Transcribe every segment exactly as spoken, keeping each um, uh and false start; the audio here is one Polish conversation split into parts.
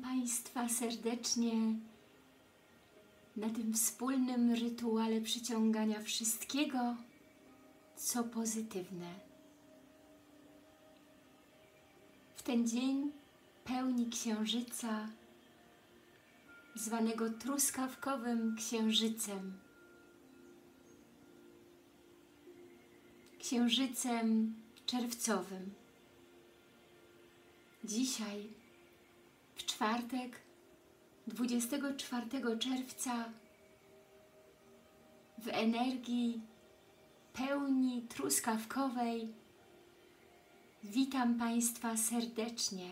Państwa serdecznie na tym wspólnym rytuale przyciągania wszystkiego, co pozytywne. W ten dzień pełni księżyca, zwanego truskawkowym księżycem, księżycem czerwcowym. Dzisiaj, w czwartek, dwudziestego czwartego czerwca, w energii pełni truskawkowej, witam Państwa serdecznie.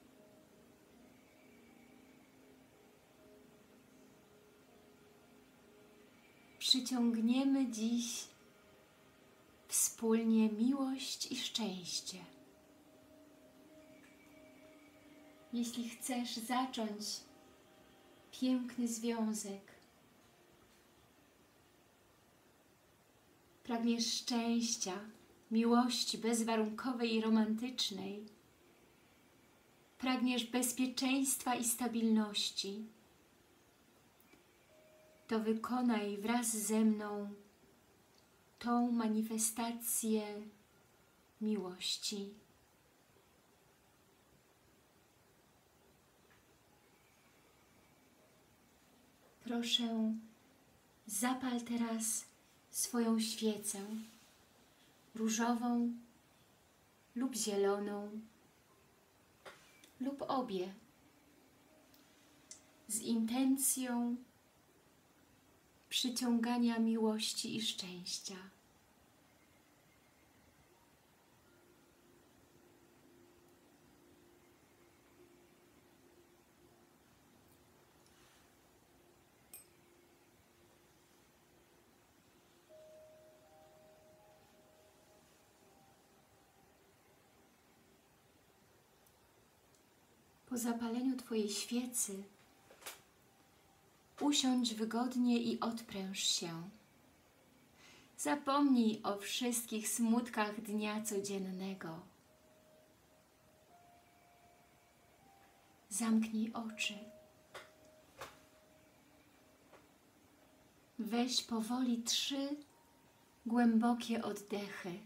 Przyciągniemy dziś wspólnie miłość i szczęście. Jeśli chcesz zacząć piękny związek, pragniesz szczęścia, miłości bezwarunkowej i romantycznej, pragniesz bezpieczeństwa i stabilności, to wykonaj wraz ze mną tą manifestację miłości. Proszę, zapal teraz swoją świecę, różową lub zieloną, lub obie, z intencją przyciągania miłości i szczęścia. Po zapaleniu Twojej świecy usiądź wygodnie i odpręż się. Zapomnij o wszystkich smutkach dnia codziennego. Zamknij oczy. Weź powoli trzy głębokie oddechy.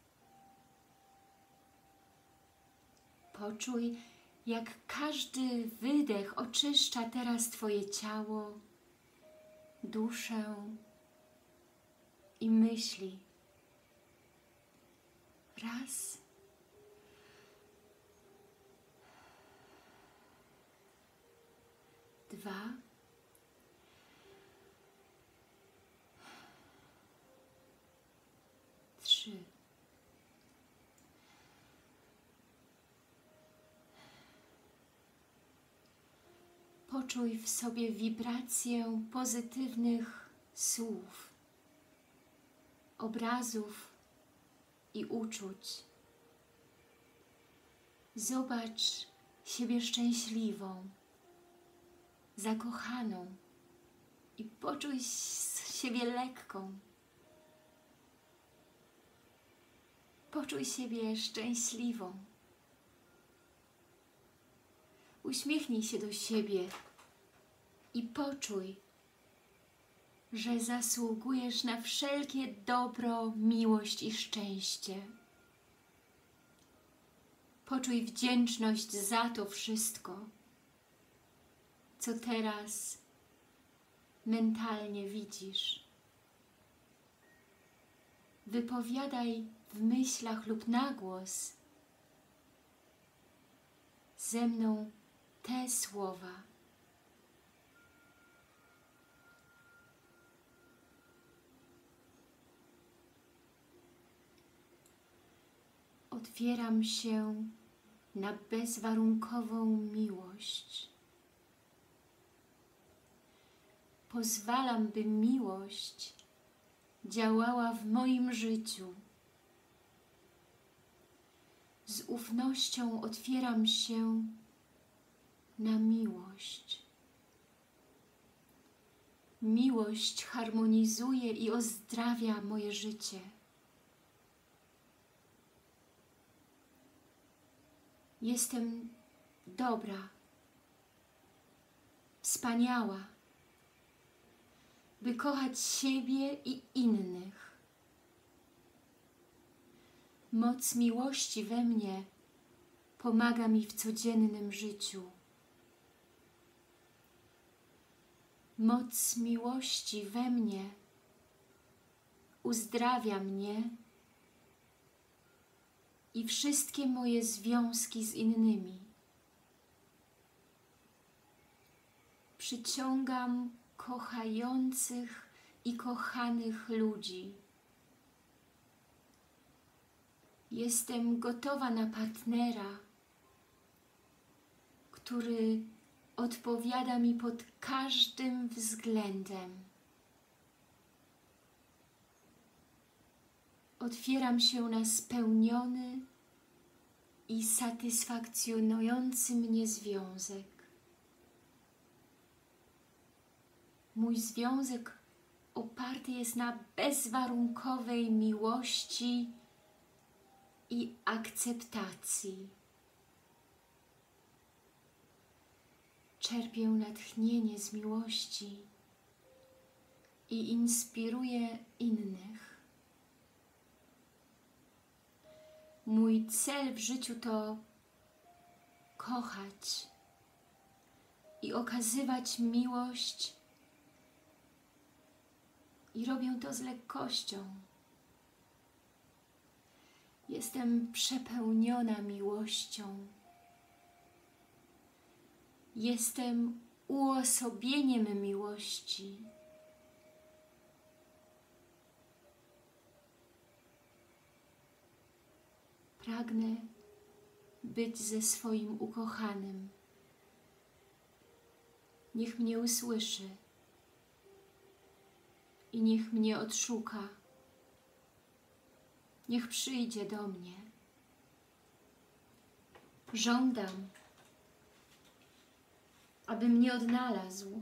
Poczuj, jak każdy wydech oczyszcza teraz Twoje ciało, duszę i myśli. Raz. Dwa. Trzy. Poczuj w sobie wibrację pozytywnych słów, obrazów i uczuć. Zobacz siebie szczęśliwą, zakochaną i poczuj siebie lekką. Poczuj siebie szczęśliwą. Uśmiechnij się do siebie i poczuj, że zasługujesz na wszelkie dobro, miłość i szczęście. Poczuj wdzięczność za to wszystko, co teraz mentalnie widzisz. Wypowiadaj w myślach lub na głos ze mną te słowa. Otwieram się na bezwarunkową miłość. Pozwalam, by miłość działała w moim życiu. Z ufnością otwieram się na miłość. Miłość harmonizuje i ozdrawia moje życie. Jestem dobra wspaniała, by kochać siebie i innych. Moc miłości we mnie pomaga mi w codziennym życiu. Moc miłości we mnie uzdrawia mnie i wszystkie moje związki z innymi. Przyciągam kochających i kochanych ludzi. Jestem gotowa na partnera, który odpowiada mi pod każdym względem. Otwieram się na spełniony i satysfakcjonujący mnie związek. Mój związek oparty jest na bezwarunkowej miłości i akceptacji. Czerpię natchnienie z miłości i inspiruję innych. Mój cel w życiu to kochać i okazywać miłość i robię to z lekkością. Jestem przepełniona miłością. Jestem uosobieniem miłości. Pragnę być ze swoim ukochanym. Niech mnie usłyszy i niech mnie odszuka. Niech przyjdzie do mnie. Żądam, aby mnie odnalazł,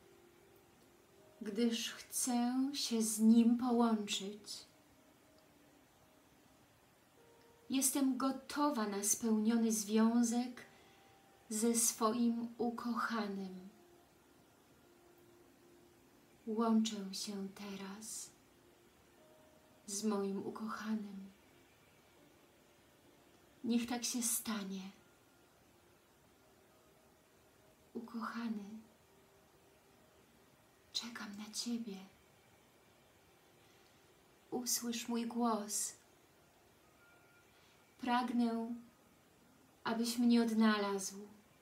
gdyż chcę się z Nim połączyć. Jestem gotowa na spełniony związek ze swoim ukochanym. Łączę się teraz z moim ukochanym. Niech tak się stanie. Ukochany, czekam na Ciebie. Usłysz mój głos. Pragnę, abyś mnie odnalazł,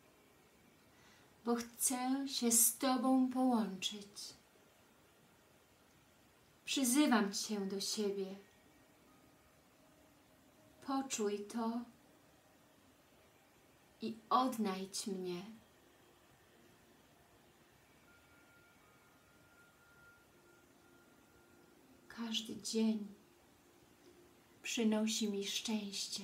bo chcę się z Tobą połączyć. Przyzywam Cię do siebie. Poczuj to i odnajdź mnie. Każdy dzień przynosi mi szczęście.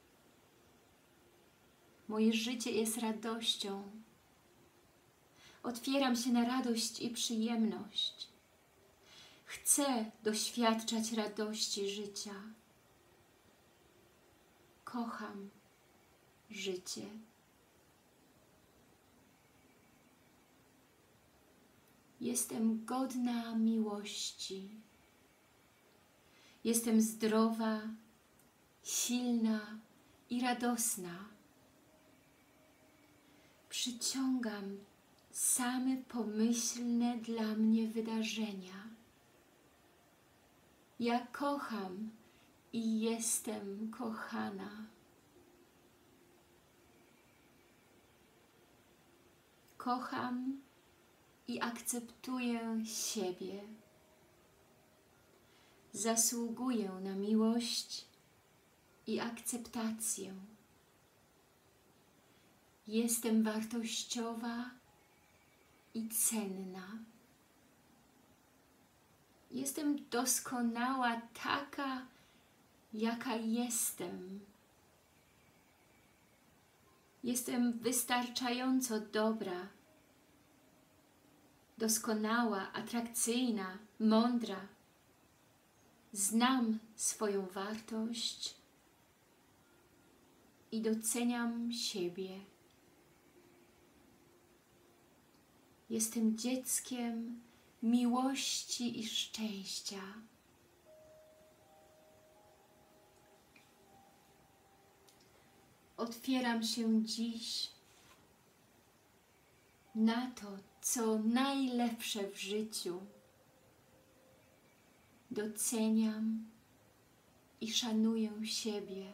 Moje życie jest radością. Otwieram się na radość i przyjemność. Chcę doświadczać radości życia. Kocham życie. Jestem godna miłości. Jestem zdrowa, silna i radosna. Przyciągam same pomyślne dla mnie wydarzenia. Ja kocham i jestem kochana. Kocham i akceptuję siebie. Zasługuję na miłość i akceptację. Jestem wartościowa i cenna. Jestem doskonała taka, jaka jestem. Jestem wystarczająco dobra, doskonała, atrakcyjna, mądra. Znam swoją wartość i doceniam siebie. Jestem dzieckiem miłości i szczęścia. Otwieram się dziś na to, co najlepsze w życiu. Doceniam i szanuję siebie.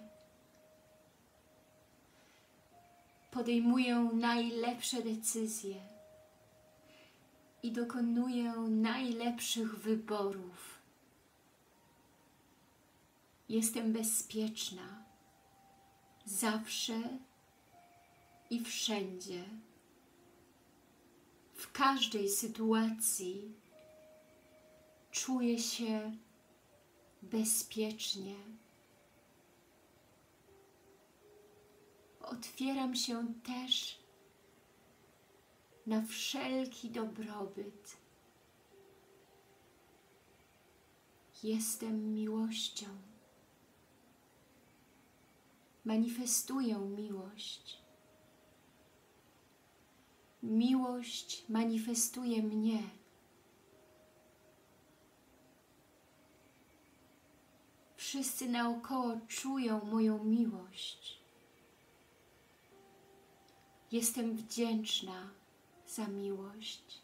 Podejmuję najlepsze decyzje i dokonuję najlepszych wyborów. Jestem bezpieczna zawsze i wszędzie. W każdej sytuacji czuję się bezpiecznie. Otwieram się też na wszelki dobrobyt. Jestem miłością. Manifestuję miłość. Miłość manifestuje mnie. Wszyscy naokoło czują moją miłość. Jestem wdzięczna za miłość.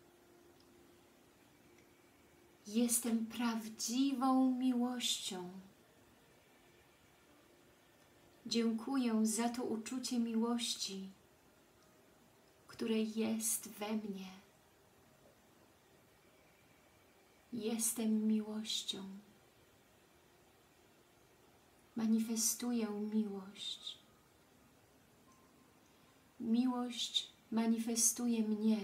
Jestem prawdziwą miłością. Dziękuję za to uczucie miłości, które jest we mnie. Jestem miłością. Manifestuję miłość. Miłość manifestuje mnie.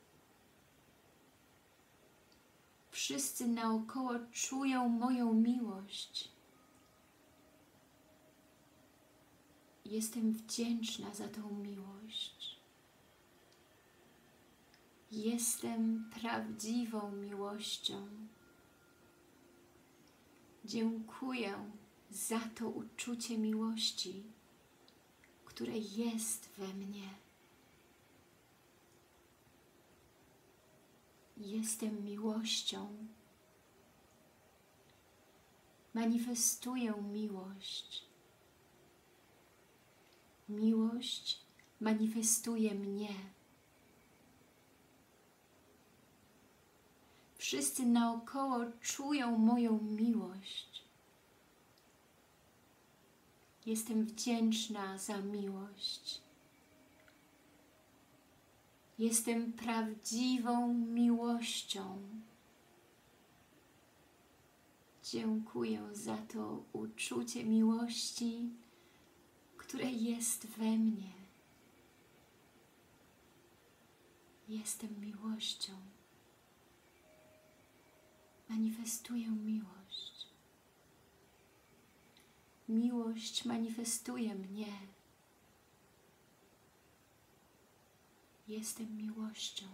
Wszyscy naokoło czują moją miłość. Jestem wdzięczna za tą miłość. Jestem prawdziwą miłością. Dziękuję za to uczucie miłości, które jest we mnie. Jestem miłością. Manifestuję miłość. Miłość manifestuje mnie. Wszyscy naokoło czują moją miłość. Jestem wdzięczna za miłość. Jestem prawdziwą miłością. Dziękuję za to uczucie miłości, które jest we mnie. Jestem miłością. Manifestuję miłość. Miłość manifestuje mnie. Jestem miłością.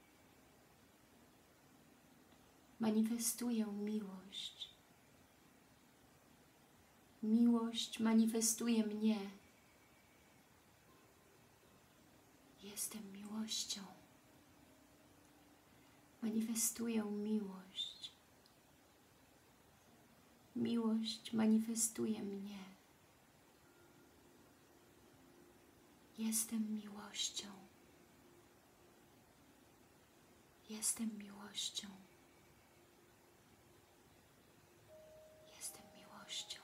Manifestuję miłość. Miłość manifestuje mnie. Jestem miłością. Manifestuję miłość. Miłość manifestuje mnie. Jestem miłością. Jestem miłością. Jestem miłością.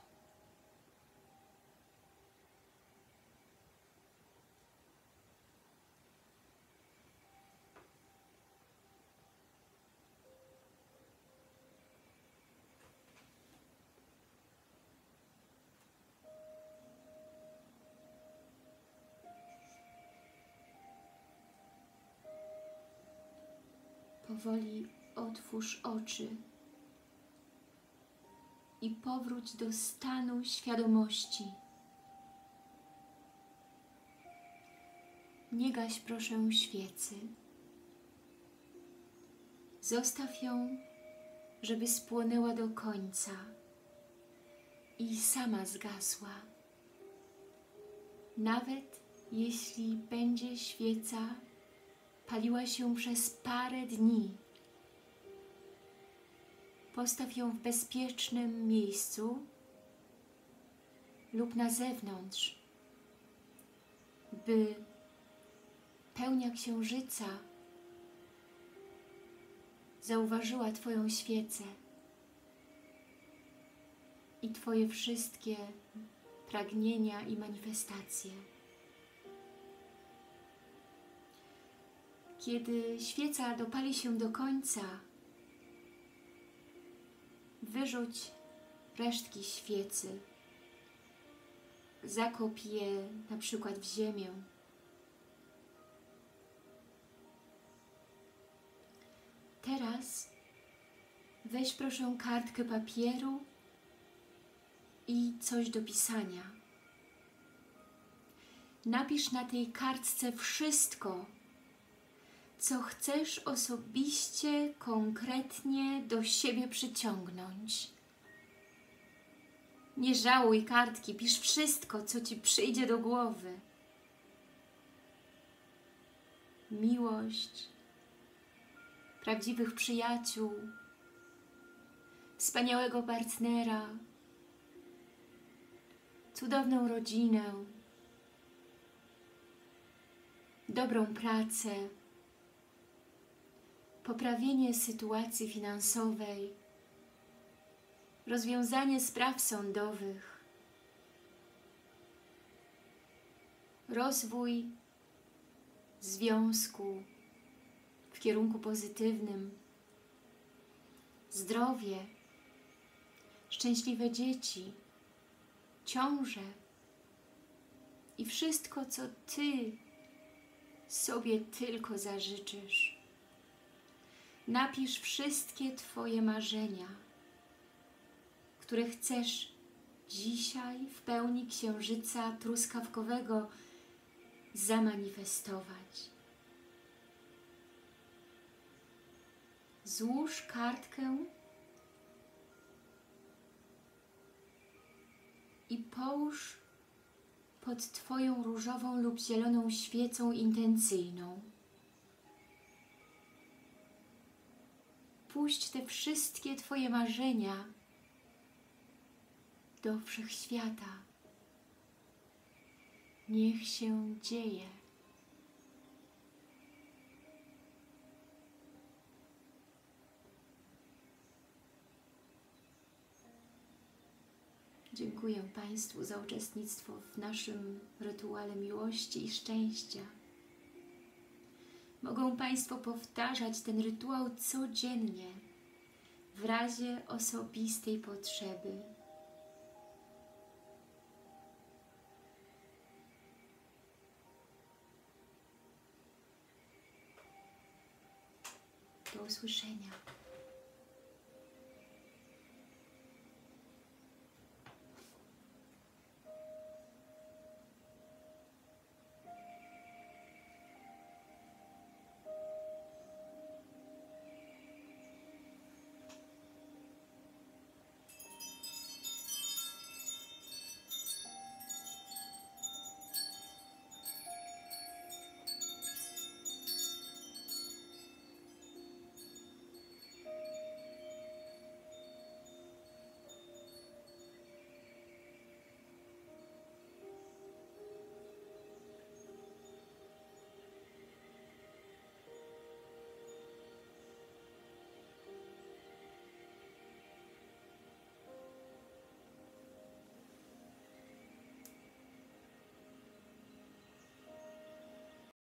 Powoli otwórz oczy i powróć do stanu świadomości. Nie gaś proszę świecy. Zostaw ją, żeby spłonęła do końca i sama zgasła. Nawet jeśli będzie świeca paliła się przez parę dni. Postaw ją w bezpiecznym miejscu lub na zewnątrz, by pełnia księżyca zauważyła Twoją świecę i Twoje wszystkie pragnienia i manifestacje. Kiedy świeca dopali się do końca, wyrzuć resztki świecy, zakop je na przykład w ziemię. Teraz weź proszę kartkę papieru i coś do pisania. Napisz na tej kartce wszystko, co chcesz osobiście, konkretnie do siebie przyciągnąć. Nie żałuj kartki, pisz wszystko, co Ci przyjdzie do głowy. Miłość, prawdziwych przyjaciół, wspaniałego partnera, cudowną rodzinę, dobrą pracę, poprawienie sytuacji finansowej, rozwiązanie spraw sądowych, rozwój związku w kierunku pozytywnym, zdrowie, szczęśliwe dzieci, ciążę i wszystko, co Ty sobie tylko zażyczysz. Napisz wszystkie Twoje marzenia, które chcesz dzisiaj w pełni księżyca truskawkowego zamanifestować. Złóż kartkę i połóż pod Twoją różową lub zieloną świecą intencyjną. Puść te wszystkie Twoje marzenia do Wszechświata. Niech się dzieje. Dziękuję Państwu za uczestnictwo w naszym rytuale miłości i szczęścia. Mogą Państwo powtarzać ten rytuał codziennie w razie osobistej potrzeby. Do usłyszenia.